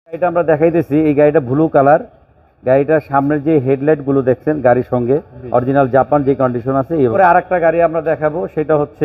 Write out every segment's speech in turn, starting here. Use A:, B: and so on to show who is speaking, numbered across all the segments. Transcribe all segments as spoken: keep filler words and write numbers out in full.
A: এটা আমরা দেখাইতেছি এই গাড়িটা ব্লু কালার। গাড়িটার সামনের যে হেডলাইট গুলো দেখছেন গাড়ির সঙ্গে অরিজিনাল জাপান যে কন্ডিশন আছে। এরপরে আরেকটা গাড়ি আমরা দেখাবো, সেটা হচ্ছে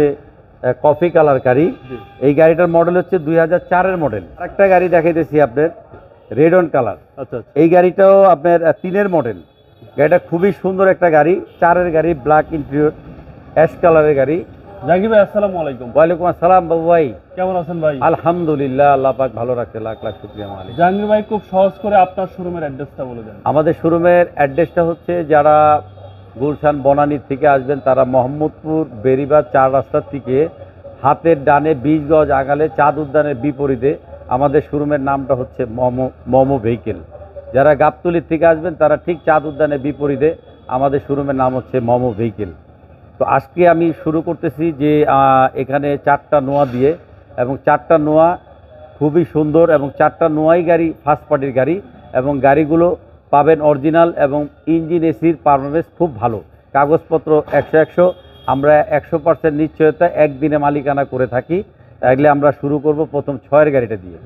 A: কফি কালার গাড়ি। এই গাড়িটার মডেল হচ্ছে দুই হাজার চারের মডেল। আরেকটা গাড়ি দেখাইতেছি আপনার রেড অন কালার। আচ্ছা, এই গাড়িটাও আপনার তিনের মডেল। গাড়িটা খুবই সুন্দর একটা গাড়ি, চারের গাড়ি, ব্ল্যাক ইন্টেরিয়র, অ্যাশ কালারের গাড়ি।
B: জাহাঙ্গীর ভাই আসসালামু আলাইকুম।
A: ওয়ালাইকুম আসসালাম বাবু ভাই,
B: কেমন আছেন ভাই?
A: আলহামদুলিল্লাহ, আল্লাহ পাক ভালো রাখতে লাখ লাখ শুকরিয়া মালিক।
B: জাহাঙ্গীর ভাই খুব সহজ করে আপনার শোরুমের অ্যাড্রেসটা বলে দেন।
A: আমাদের শোরুমের অ্যাড্রেসটা হচ্ছে, যারা গুলশান বনানী থেকে আসবেন তারা মোহাম্মদপুর বেরিবাদ চার রাস্তার থেকে হাতের ডানে বিশ গজ আগালে চাঁদ উদ্যানের বিপরীতে আমাদের শোরুমের নামটা হচ্ছে মমো মমো ভেহিকেল। যারা গাবতলীর থেকে আসবেন তারা ঠিক চাঁদ উদ্যানের বিপরীতে আমাদের শোরুমের নাম হচ্ছে মমো ভেহিকেল। তো আজকে আমি শুরু করতেছি যে এখানে চারটা নোয়া দিয়ে, এবং চারটা নোয়া খুবই সুন্দর, এবং চারটা নোয়াই গাড়ি ফার্স্ট পার্টির গাড়ি, এবং গাড়িগুলো পাবেন অরিজিনাল, এবং ইঞ্জিন এসির পারফরমেন্স খুব ভালো, কাগজপত্র একশো একশো। আমরা একশো পার্সেন্ট নিশ্চয়তা একদিনে মালিকানা করে থাকি। তাইলে আমরা শুরু করব প্রথম ছয়ের গাড়িটা দিয়ে।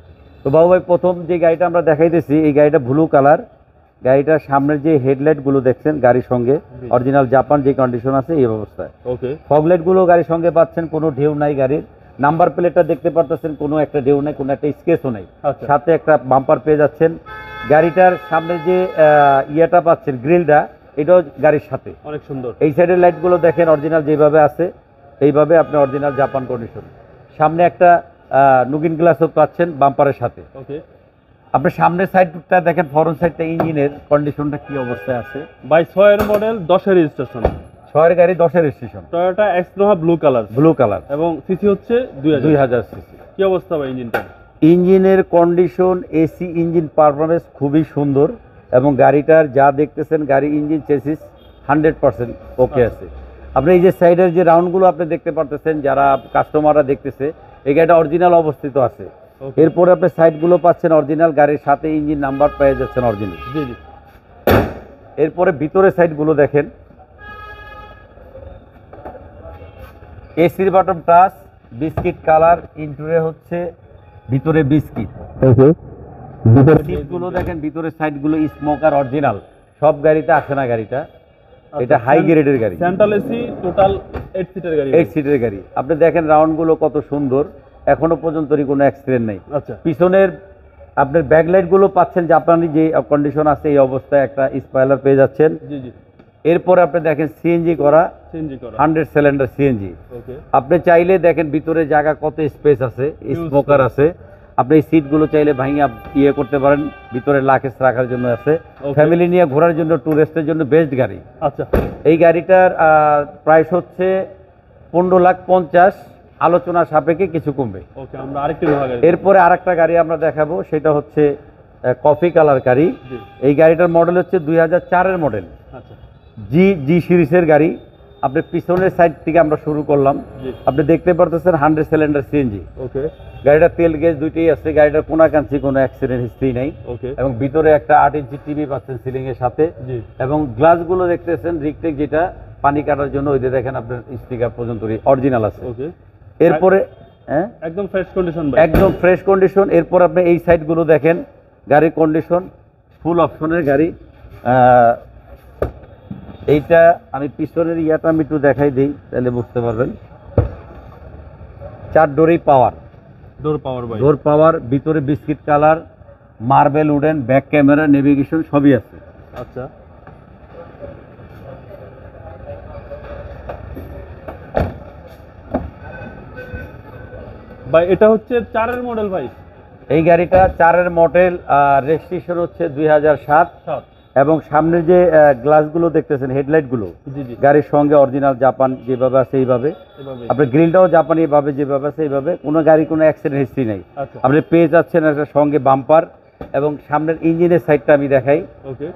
A: তো বাবু ভাই, প্রথম যে গাড়িটা আমরা দেখাইতেছি এই গাড়িটা ব্লু কালার। গাড়িটার সামনের যে হেডলাইট গুলো দেখছেন গাড়ির সঙ্গে অরিজিনাল জাপান যে কন্ডিশন আছে এই অবস্থায়। ওকে, ফগলাইট গুলো গাড়ির সঙ্গে পাচ্ছেন, কোনো ঢেউ নাই গাড়ির। নাম্বার প্লেটটা দেখতে পারতেছেন, কোনো একটা ঢেউ নাই, কোনো একটা স্কেচও নাই। সাথে একটা বাম্পার পেয়ে যাচ্ছেন। গাড়িটার সামনে যে ইয়েটা পাচ্ছেন গ্রিলটা, এটাও গাড়ির সাথে অনেক সুন্দর। এই সাইডের লাইট গুলো দেখেন অরিজিনাল যেভাবে আছে এইভাবে আপনি অরিজিনাল জাপান কন্ডিশন। সামনে একটা নুগিন গ্লাসও পাচ্ছেন বাম্পারের সাথে। ওকে, আপনি সামনের সাইডটা দেখেন, ফরন্ট সাইডটা ইঞ্জিনের কন্ডিশনটা কি অবস্থায় আছে।
B: বাই ছয়ের মডেল, দশের রেজিস্ট্রেশন,
A: ছয়ের গাড়ি, দশের রেজিস্ট্রেশন,
B: টয়োটা এক্সনোভা ব্লু কালার।
A: ব্লু কালার
B: এবং সিসি হচ্ছে দুই হাজার সিসি। কি অবস্থা ভাই ইঞ্জিনটা?
A: ইঞ্জিনের কন্ডিশন, এসি ইঞ্জিন পারফরমেন্স খুবই সুন্দর, এবং গাড়িটার যা দেখতেছেন গাড়ি engine chassis hundred percent okay আছে। আপনি এই যে সাইডের যে রাউন্ডগুলো আপনি দেখতে পারতেছেন, যারা কাস্টমাররা দেখতেছে, এই গাড়িটা অরিজিনাল অবস্থিত আছে। এরপরে আপনি সাইডগুলো পাচ্ছেন অরিজিনাল, গাড়ির সাথে ইঞ্জিন নাম্বার পেয়ে যাচ্ছেন অরিজিনাল। জি জি। এরপরে ভিতরে সাইডগুলো দেখেন, এসির button touch, biscuit colour, interior হচ্ছে ভিতরে বিস্কিট। ভিতরে সিটগুলো দেখেন, ভিতরে সাইডগুলো স্মোকার অরিজিনাল। সব গাড়িতে আসে না গাড়িটা, এটা হাই গ্রেডের গাড়ি।
B: সেন্ট্রাল এসি, টোটাল আট সিটের গাড়ি।
A: আট সিটের গাড়ি। আপনি দেখেন রাউন্ডগুলো কত সুন্দর, এখনো পর্যন্ত কোনো অ্যাক্সিডেন্ট নেই। আচ্ছা, পিছনের আপনার ব্যাকলাইট গুলো পাচ্ছেন জাপানি যে কন্ডিশন আছে এই অবস্থায়, একটা স্পয়লার পেয়ে যাচ্ছেন। জি জি। এরপরে আপনি দেখেন সিএনজি করা, সিএনজি করা হান্ড্রেড সিলিন্ডার সিএনজি। ওকে, আপনি চাইলে দেখেন ভিতরে জায়গা কত স্পেস আছে, স্মোকার আছে। আপনি এই সিটগুলো চাইলে ভাঙিয়ে ইয়ে করতে পারেন, ভিতরে লাকেজ রাখার জন্য আছে। ফ্যামিলি নিয়ে ঘোরার জন্য, ট্যুরিস্টের জন্য বেস্ট গাড়ি। আচ্ছা, এই গাড়িটার প্রাইস হচ্ছে পনেরো লাখ পঞ্চাশ, আলোচনা সাপেক্ষে কিছু কমবে। ওকে, আমরা আরেকটু এরপরে আরেকটা গাড়ি আমরা দেখাবো, সেটা হচ্ছে কফি কালার গাড়ি। এই গাড়িটার মডেল হচ্ছে দুই হাজার চারের মডেল। আচ্ছা, জি জি সিরিজের গাড়ি। আপনি পিছনের সাইড থেকে আমরা শুরু করলাম, আপনি দেখতে পারতেছেন হান্ড্রেড সিলিন্ডার সিএনজি। ওকে, গাড়িটা তেল গ্যাস দুইটাই আছে, গাড়িটার কোনাকাঞ্চি কোনো অ্যাক্সিডেন্ট হিস্ট্রি নাই। ওকে, এবং ভিতরে একটা আট ইঞ্চি টিভি পাচ্ছেন সিলিং এর সাথে, এবং গ্লাসগুলো দেখতেছেন রিকটেক, যেটা পানি কাটার জন্য ওই যে দেখেন আপনার স্টিকার পর্যন্ত অরিজিনাল আছে। ওকে, এরপরে হ্যাঁ একদম ফ্রেশ কন্ডিশন, একদম ফ্রেশ কন্ডিশন। এরপর আপনি এই সাইডগুলো দেখেন, গাড়ির কন্ডিশন ফুল অপশনের গাড়ি। এইটা আমি পিছনের ইয়াটা আমি একটু দেখাই দিই, তাহলে বুঝতে পারবেন। চার ডোরেই পাওয়ার, ডোর পাওয়ার ডোর পাওয়ার ভিতরে biscuit colour, marble wooden, back camera, navigation সবই আছে। আচ্ছা,
B: ভাই এটা হচ্ছে চারের মডেল ভাই।
A: এই গাড়িটা চারের মডেল, রেজিস্ট্রেশন হচ্ছে দুই হাজার সাত, এবং সামনের যে গ্লাসগুলো দেখতেছেন হেডলাইটগুলো গাড়ির সঙ্গে অরিজিনাল জাপান যেভাবে আছে এইভাবে। আপনার গ্রিলটাও জাপানি ভাবে যেভাবে আছে এইভাবে, কোনো গাড়ি কোনো অ্যাক্সিডেন্ট হিস্ট্রি নাই। আপনি পেয়ে যাচ্ছেন একটা সঙ্গে বাম্পার, এবং সামনের ইঞ্জিনের সাইডটা আমি দেখাই। ওকে,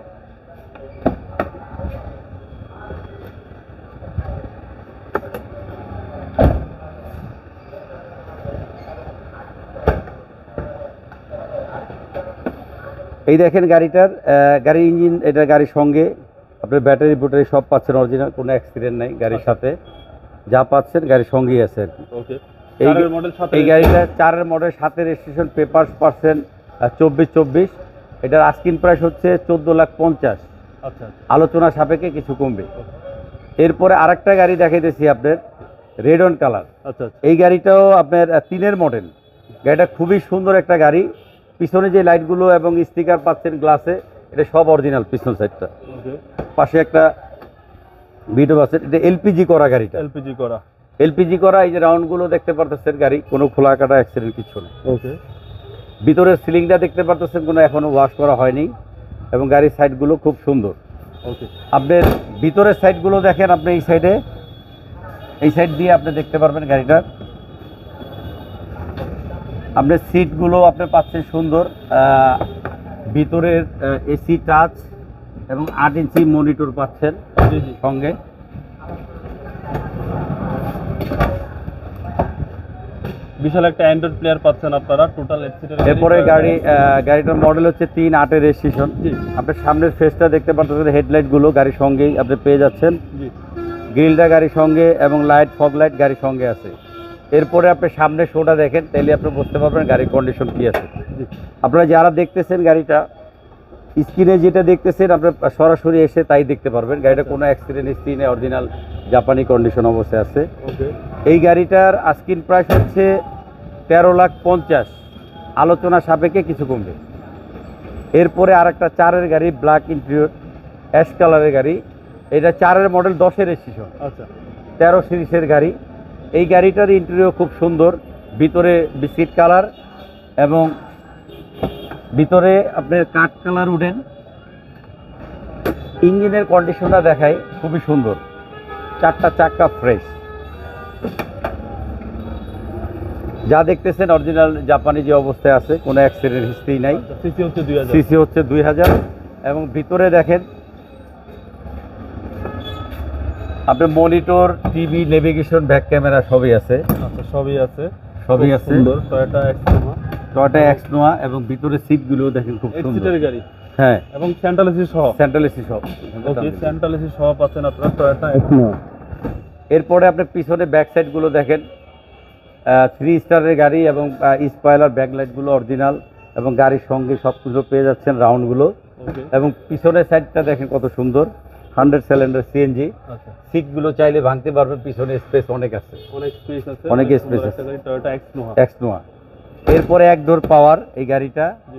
A: এই দেখেন গাড়িটার গাড়ির ইঞ্জিন, এটা গাড়ির সঙ্গে আপনার ব্যাটারি ব্যাটারি সব পাচ্ছেন অরিজিনাল, কোনো অ্যাক্সিডেন্ট নাই গাড়ির সাথে, যা পাচ্ছেন গাড়ির সঙ্গেই আছে আর কি। ওকে, এই গাড়িটা চারের মডেল, সাথে রেজিস্ট্রেশন পেপারস পাচ্ছেন, চব্বিশ চব্বিশ, এটার আস্কিন প্রাইস হচ্ছে চোদ্দো লাখ পঞ্চাশ।
B: আচ্ছা
A: আলোচনা সাপেক্ষে কিছু কমবে। এরপরে আরেকটা গাড়ি দেখাইতেছি আপনার, রেড অন কালার।
B: আচ্ছা
A: এই গাড়িটাও আপনার আহ, তিনের মডেল। গাড়িটা খুবই সুন্দর একটা গাড়ি। পিছনে যে লাইটগুলো এবং স্টিকার পাচ্ছেন গ্লাসে, এটা সব অরিজিনাল। পিছন সাইডটা,
B: ওকে,
A: পাশে একটা ভিডিও আছে। এটা এলপিজি করা গাড়িটা,
B: এলপিজি করা।
A: এলপিজি করা। এই যে রাউন্ডগুলো দেখতে পারতেছেন, গাড়ি কোনো খোলা কাটা অ্যাক্সিডেন্ট কিছু নেই।
B: ওকে,
A: ভিতরের সিলিংটা দেখতে পারতেছেন, কোনো এখনো ওয়াশ করা হয়নি, এবং গাড়ির সাইডগুলো খুব সুন্দর।
B: ওকে,
A: আপনার ভিতরের সাইডগুলো দেখেন, আপনি এই সাইডে, এই সাইড দিয়ে আপনি দেখতে পারবেন গাড়িটার। আপনার সিটগুলো আপনি পাচ্ছেন সুন্দর, আহ, ভিতরের এসি টাচ এবং আট ইঞ্চি মনিটর পাচ্ছেন
B: জি জি।
A: সঙ্গে।
B: বিশাল একটা অ্যান্ড্রয়েড প্লেয়ার পাচ্ছেন আপনারা, টোটাল এইট সিটার।
A: এরপরে গাড়ি আহ, গাড়িটার মডেল হচ্ছে তিন আটের রেজিস্ট্রেশন।
B: জি
A: আপনার সামনের ফেসটা দেখতে পাচ্ছেন, হেডলাইটগুলো গাড়ির সঙ্গেই আপনি পেয়ে যাচ্ছেন।
B: জি।
A: গ্রিলটা গাড়ির সঙ্গে এবং লাইট, ফগ লাইট গাড়ির সঙ্গে আছে। এরপরে আপনি সামনে শোটা দেখেন, তাহলে আপনি বুঝতে পারবেন গাড়ির কন্ডিশন কী আছে।
B: জি।
A: আপনারা যারা দেখতেছেন গাড়িটা, স্ক্রিনে যেটা দেখতেছেন আপনার সরাসরি এসে তাই দেখতে পারবেন। গাড়িটা কোনো অ্যাক্সিডেন্ট হিস্ট্রি নেই, অরিজিনাল জাপানি কন্ডিশন অবস্থায় আছে।
B: ওকে,
A: এই গাড়িটার আস্কিন প্রাইস হচ্ছে তেরো লাখ পঞ্চাশ। আলোচনা সাপেক্ষে কিছু কমবে। এরপরে আর একটা চারের গাড়ি, ব্ল্যাক ইন্টেরিয়র, অ্যাশ কালারের গাড়ি। এটা চারের মডেল, দশের রেজিস্ট্রেশন,
B: আচ্ছা
A: তেরো সিরিজের গাড়ি। এই গাড়িটার ইন্টেরিয়র খুব সুন্দর, ভিতরে বিস্কিট কালার এবং ভিতরে আপনার কাঠ কালার উডেন। ইঞ্জিনের কন্ডিশনটা দেখায় খুবই সুন্দর, চারটা চাক্কা ফ্রেশ। যা দেখতেছেন অরিজিনাল জাপানি যে অবস্থায় আছে, কোনো অ্যাক্সিডেন্ট হিস্ট্রি নাই।
B: সিসি হচ্ছে দুই হাজার।
A: সিসি হচ্ছে দুই হাজার। এবং ভিতরে দেখেন আপনি monitor, TV, navigation, back camera সবই আছে।
B: আচ্ছা, সবই আছে,
A: সবই
B: খুব
A: আছে।
B: সুন্দর। টয়োটা এক্সনোভা,
A: টয়োটা এক্সনোয়া, এবং ভিতরে সিটগুলো দেখেন খুব
B: এইট
A: সুন্দর।
B: সিটার গাড়ি।
A: হ্যাঁ,
B: এবং সেন্ট্রাল এসি সহ।
A: সেন্ট্রাল এসি সব।
B: ওকে, সেন্ট্রাল এসি সহ পাচ্ছেন আপনারা টয়োটা এক্সনোভা।
A: এরপরে আপনি পিছনে ব্যাক সাইডগুলো দেখেন, থ্রি স্টারের গাড়ি এবং স্পয়লার ব্যাকলাইটগুলো অরিজিনাল, এবং গাড়ির সঙ্গে সব কিছু পেয়ে যাচ্ছেন, রাউন্ডগুলো।
B: ওকে,
A: এবং পিছনের সাইডটা দেখেন কত সুন্দর, হান্ড্রেড সিলিন্ডার সিএনজি।
B: আচ্ছা,
A: সিটগুলো চাইলে ভাঙতে পারবেন, পিছনে স্পেস অনেক আছে,
B: অনেক স্পেস আছে,
A: অনেক
B: সুন্দর
A: space
B: একটা
A: আছে।
B: গাড়ি, টয়োটা এক্সনোভা।
A: এক্সনোয়া। এরপরে এক ডোর পাওয়ার এই গাড়িটা।
B: জি।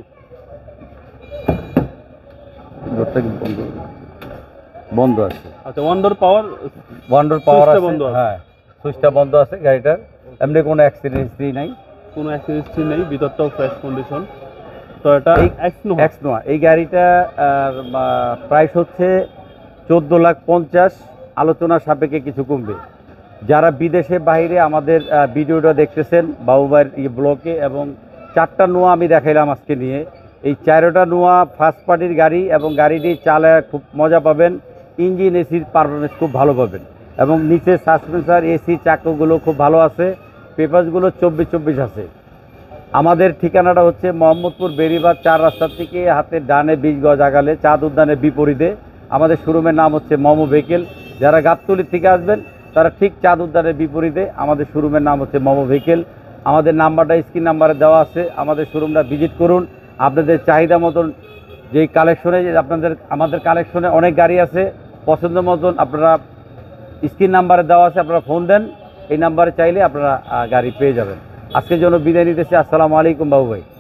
A: ডোরটা কি বন্ধ? বন্ধ আছে।
B: আচ্ছা, ওয়ান ডোর পাওয়ার।
A: ওয়ান ডোর পাওয়ার
B: সুইচটা
A: আছে,
B: বন্ধ আছে।
A: হ্যাঁ, সুইচটা বন্ধ আছে গাড়িটার। এমনি কোনো অ্যাক্সিডেন্ট হিস্ট্রি নাই।
B: কোনো অ্যাক্সিডেন্ট নেই, ভিতরটাও ফ্রেশ কন্ডিশন। টয়োটা
A: এই
B: এক্সনোভা।
A: এক্সনোয়া এই গাড়িটা প্রাইস হচ্ছে চোদ্দো লাখ পঞ্চাশ। আলোচনা সাপেক্ষে কিছু কমবে। যারা বিদেশে বাইরে আমাদের আহ, ভিডিওটা দেখতেছেন বাবুবাইয়ের এই ব্লকে, এবং চারটা নোয়া আমি দেখাইলাম আজকে নিয়ে। এই চারোটা নোয়া ফার্স্ট পার্টির গাড়ি, এবং গাড়িটি চালায় খুব মজা পাবেন। ইঞ্জিন, এসির পারফরমেন্স খুব ভালো পাবেন, এবং নিচে সাসপেন্সার, এসি, চাকাগুলো খুব ভালো আছে। পেপারসগুলো চব্বিশ চব্বিশ আছে। আমাদের ঠিকানাটা হচ্ছে মোহাম্মদপুর বেরিবাদ চার রাস্তা থেকে হাতের ডানে বিশ গজ আগালে চাঁদ উদ্যানের বিপরীতে। আমাদের শোরুমের নাম হচ্ছে মোমো ভেহিকেল। যারা গাবতলী থেকে আসবেন তারা ঠিক চাঁদ উদ্যানের বিপরীতে আমাদের শোরুমের নাম হচ্ছে মোমো ভেহিকেল। আমাদের নাম্বারটা স্ক্রিন নাম্বারে দেওয়া আছে। আমাদের শোরুমটা ভিজিট করুন। আপনাদের চাহিদা মতন যেই কালেকশনে, আপনাদের আমাদের কালেকশনে অনেক গাড়ি আছে, পছন্দ মতন আপনারা স্ক্রিন নাম্বারে দেওয়া আছে, আপনারা ফোন দেন। এই নাম্বারে চাইলে আপনারা আহ, গাড়ি পেয়ে যাবেন। আজকের জন্য বিদায় নিতেছি। আসসালামু আলাইকুম বাবু ভাই।